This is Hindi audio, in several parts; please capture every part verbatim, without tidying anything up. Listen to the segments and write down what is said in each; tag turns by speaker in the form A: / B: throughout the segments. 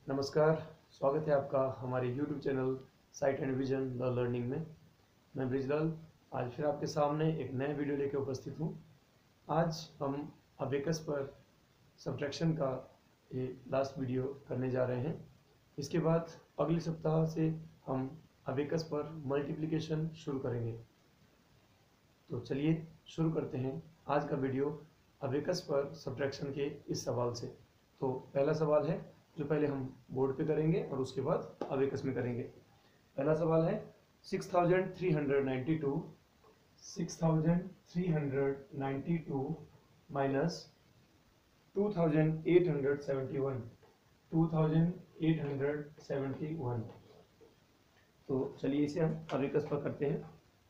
A: नमस्कार, स्वागत है आपका हमारे YouTube channel sight and vision the learning में। मैं ब्रिजलाल आज फिर आपके सामने एक नए वीडियो लेकर उपस्थित हूँ। आज हम अबेकस पर सब्ट्रैक्शन का ये लास्ट वीडियो करने जा रहे हैं। इसके बाद अगले सप्ताह से हम अबेकस पर मल्टीप्लिकेशन शुरू करेंगे। तो चलिए शुरू करते हैं आज का वीडियो अबेकस पर सब्ट्रैक्शन के इस सवाल से। तो पहला सवाल है जो पहले हम बोर्ड पे करेंगे और उसके बाद अबेकस में करेंगे। पहला सवाल है six thousand three hundred ninety two six thousand three hundred ninety two minus two thousand eight hundred seventy one two thousand eight hundred seventy one. तो चलिए इसे हम अबेकस पर करते हैं।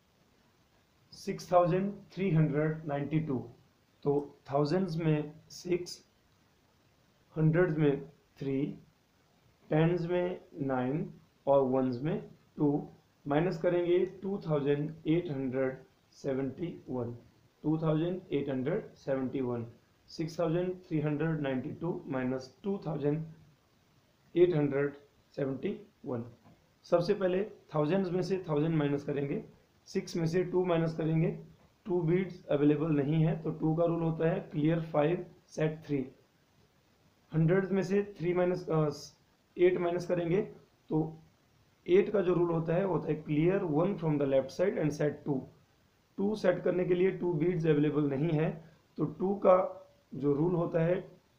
A: Six thousand three hundred ninety two, तो थाउजेंड्स में सिक्स, हंड्रेड्स में थ्री, टेंस में नाइन और वंस में टू, माइनस करेंगे two thousand eight hundred seventy one two thousand eight hundred seventy one. Six thousand three hundred ninety two minus two thousand eight hundred seventy one. सबसे पहले थाउजेंड्स में से थाउजेंड माइनस करेंगे, सिक्स में से टू माइनस करेंगे, टू बीट्स अवेलेबल नहीं है तो टू का रूल होता है clear five set three. Hundreds में से थ्री माइनस एट माइनस करेंगे तो एट का जो रूल होता है होता है clear one from the left side and set two. Two set करने के लिए टू बीट्स अवेलेबल नहीं है तो टू का जो रूल होता है,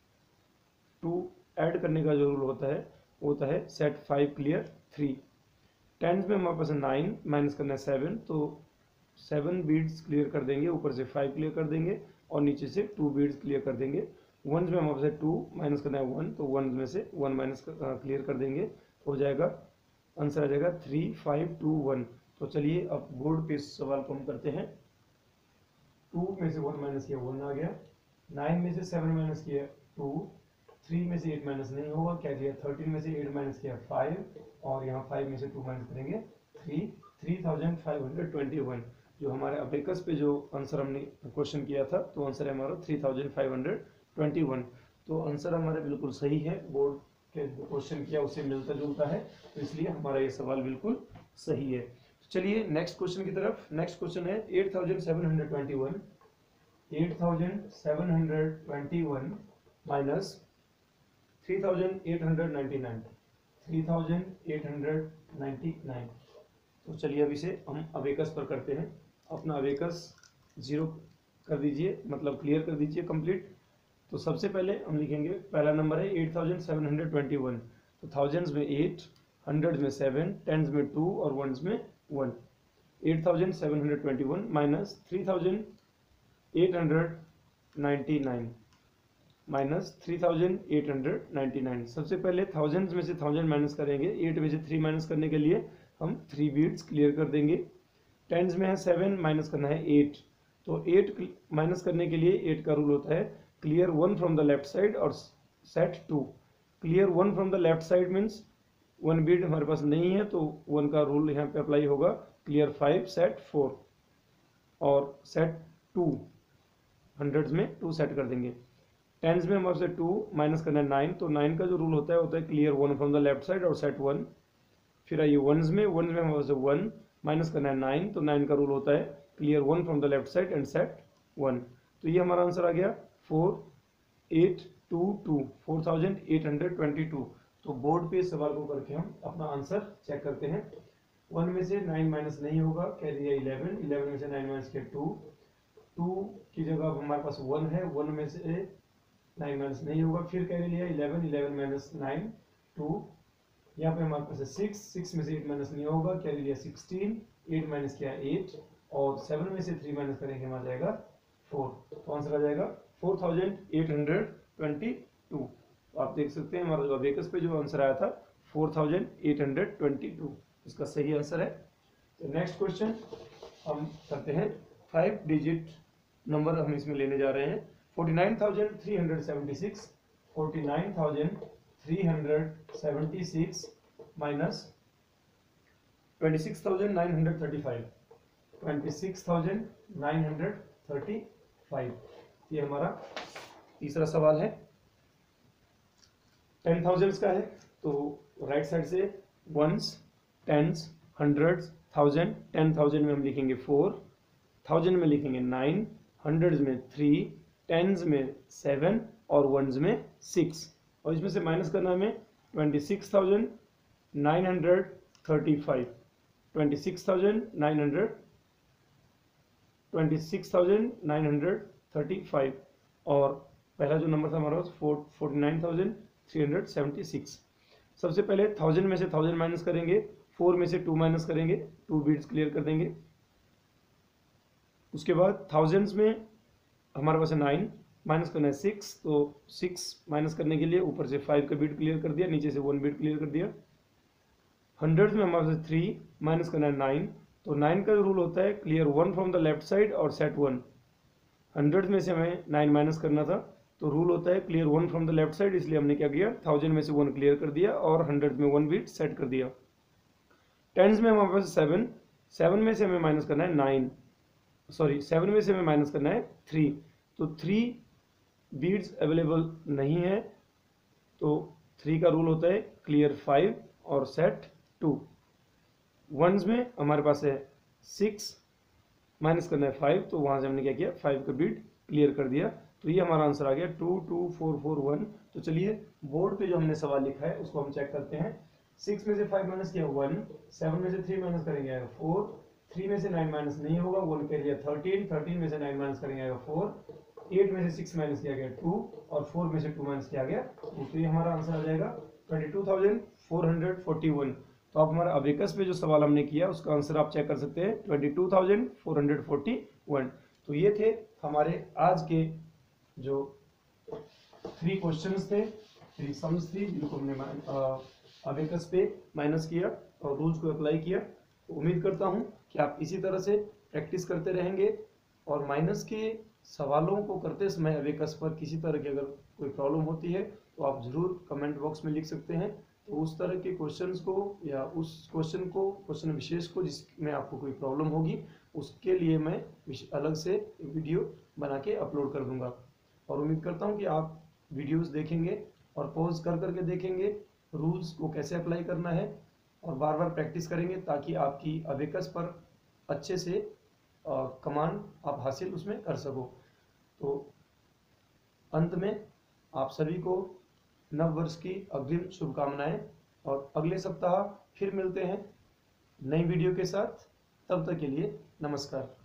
A: टू ऐड करने का जो रूल होता है होता है set five clear three. Tens में हमारे पास नाइन माइनस करना है सेवन, तो सेवन बीट्स क्लियर कर देंगे, ऊपर से फाइव क्लियर कर देंगे और नीचे से टू बीट्स क्लियर कर देंगे। वंस में हमारे पास टू माइनस करना है वन, तो वन में से वन माइनस क्लियर कर देंगे, हो जाएगा आंसर आ जाएगा थ्री फाइव टू वन। तो चलिए अब बोर्ड पे इस सवाल को हम करते हैं। टू में से वन माइनस किया वन आ गया, नाइन में से सेवन माइनस किया टू, थ्री में से एट माइनस नहीं होगा, क्या दिया थर्टीन में से एट माइनस किया फाइव और यहाँ फाइव में से टू माइनस करेंगे three, three thousand five hundred twenty one. जो हमारे अबेकस पे जो आंसर हमने क्वेश्चन किया था तो आंसर है हमारा three thousand five hundred twenty one. तो आंसर हमारा बिल्कुल सही है, बोर्ड के क्वेश्चन किया उससे मिलता जुलता है, तो इसलिए हमारा ये सवाल बिल्कुल सही है। तो चलिए नेक्स्ट क्वेश्चन की तरफ। नेक्स्ट क्वेश्चन है eight thousand seven hundred twenty one eight thousand seven hundred twenty one minus three thousand eight hundred ninety nine three thousand eight hundred ninety nine. तो चलिए अब इसे हम अबेकस पर करते हैं। अपना अबेकस जीरो कर दीजिए, मतलब क्लियर कर दीजिए कंप्लीट। तो सबसे पहले हम लिखेंगे, पहला नंबर है eight thousand seven hundred twenty one, तो थाउजेंड्स में एट, हंड्रेड्स में सेवन, टेंस में टू और वंस में one. Eight thousand seven hundred twenty one minus three thousand eight hundred ninety nine minus three thousand eight hundred ninety nine. सबसे पहले थाउजेंड्स में से थाउजेंड माइनस करेंगे, एट में से थ्री माइनस करने के लिए हम थ्री बीट्स क्लियर कर देंगे। टेंस में है सेवन, माइनस करना है एट, तो एट माइनस करने के लिए एट का रूल होता है clear one from the left side और set two. Clear one from the left side means one bead हमारे पास नहीं है तो वन का रूल यहाँ पे अप्लाई होगा क्लियर फाइव सेट फोर और सेट टू, हंड्रेड्स में टू सेट कर देंगे। टेंस में हमारे से टू माइनस करना है नाइन, तो नाइन का जो रूल होता है होता है clear one from the left side और सेट वन। फिर आइए वंस में, वंस में हमारे से वन माइनस करना है नाइन, तो नाइन का रूल होता है clear one from the left side and set one. तो ये हमारा आंसर आ गया four eight two two, four thousand eight hundred twenty two. तो बोर्ड पे इस सवाल को करके हम अपना आंसर चेक करते हैं। वन में से नाइन माइनस नहीं होगा, कह दिया इलेवन, इलेवन में से नाइन माइनस किया टू, टू की जगह हमारे पास वन है, वन में से नाइन माइनस नहीं होगा, फिर कह लिया eleven, eleven minus nine two, यहाँ पे हमारे पास है सिक्स, सिक्स में से एट माइनस नहीं होगा, क्या लिया सिक्सटीन, एट माइनस किया एट और सेवन में से थ्री माइनस करेंगे हमारा जाएगा फोर। तो आंसर आ जाएगा four thousand eight hundred twenty two. तो आप देख सकते हैं हमारा जो अबेकस पे जो आंसर आया था four thousand eight hundred twenty two, इसका सही आंसर है। तो नेक्स्ट क्वेश्चन हम करते हैं, फाइव डिजिट नंबर हम इसमें लेने जा रहे हैं। Forty nine thousand three hundred seventy six forty nine thousand three hundred seventy six minus twenty six thousand nine hundred thirty five twenty six thousand nine hundred thirty five. ये हमारा तीसरा सवाल है। टेन थाउजेंड्स का है तो राइट साइड से ones, tens, hundreds, thousand, ten thousand में हम लिखेंगे फोर, थाउजेंड में लिखेंगे नाइन, हंड्रेड्स में थ्री, टेंस में सेवन और वंस में सिक्स। और इसमें से माइनस करना हमें twenty six thousand nine hundred thirty five, twenty six thousand nine hundred twenty six thousand nine hundred thirty five और पहला जो नंबर था हमारा forty nine thousand three hundred seventy six. सबसे पहले थाउजेंड में से थाउजेंड माइनस करेंगे, फोर में से टू माइनस करेंगे, टू बीट्स क्लियर कर देंगे। उसके बाद थाउजेंड्स में हमारे पास है नाइन, माइनस करना है सिक्स, तो सिक्स माइनस करने के लिए ऊपर से फाइव का बीट क्लियर कर दिया, नीचे से वन बीट क्लियर कर दिया। हंड्रेड्स में हमारे पास थ्री, माइनस करना है नाइन, तो नाइन का रूल होता है clear one from the left side और सेट वन। हंड्रेड में से हमें नाइन माइनस करना था तो रूल होता है clear one from the left side, इसलिए हमने क्या किया, थाउजेंड में से वन क्लियर कर दिया और हंड्रेड में वन बीट सेट कर दिया। टेंस में हमारे पास सेवन, सेवन में से हमें माइनस करना है नाइन, सॉरी सेवन में से हमें माइनस करना है थ्री, तो थ्री बीट्स अवेलेबल नहीं है तो थ्री का रूल होता है क्लियर फाइव और सेट टू। वंस में हमारे पास है सिक्स, माइनस करना है फाइव, तो वहां से हमने क्या किया, फाइव का बीट क्लियर कर दिया। तो ये हमारा आंसर आ गया two two four four one. तो चलिए बोर्ड पे जो हमने सवाल लिखा है उसको हम चेक करते हैं। सिक्स में से फाइव माइनस किया वन, सेवन में से थ्री माइनस करेंगे आएगा फोर, थ्री में से नाइन माइनस नहीं होगा, वन के लिए थर्टीन, थर्टीन में से नाइन माइनस करेंगे आएगा फोर, एट में से सिक्स माइनस किया गया टू और फोर में से टू माइनस किया गया टू। तो ये हमारा आंसर आ जाएगा twenty two thousand four hundred forty one. तो आप हमारा अबेकस पे जो सवाल हमने किया उसका आंसर आप चेक कर सकते हैं twenty two thousand four hundred forty one. तो ये थे हमारे आज के जो थ्री क्वेश्चंस थे, थ्री सम्स थी जिनको हमने अबेकस पे माइनस किया और रूल्स को अप्लाई किया। तो उम्मीद करता हूँ कि आप इसी तरह से प्रैक्टिस करते रहेंगे और माइनस के सवालों को करते समय अबेकस पर किसी तरह की अगर कोई प्रॉब्लम होती है तो आप जरूर कमेंट बॉक्स में लिख सकते हैं। तो उस तरह के क्वेश्चंस को या उस क्वेश्चन को क्वेश्चन विशेष को जिसमें आपको कोई प्रॉब्लम होगी उसके लिए मैं अलग से वीडियो बना के अपलोड कर दूंगा। और उम्मीद करता हूं कि आप वीडियोस देखेंगे और पॉज कर करके देखेंगे रूल्स को कैसे अप्लाई करना है और बार बार प्रैक्टिस करेंगे ताकि आपकी अबेकस पर अच्छे से कमांड आप हासिल उसमें कर सको। तो अंत में आप सभी को नव वर्ष की अग्रिम शुभकामनाएं और अगले सप्ताह फिर मिलते हैं नई वीडियो के साथ। तब तक के लिए नमस्कार।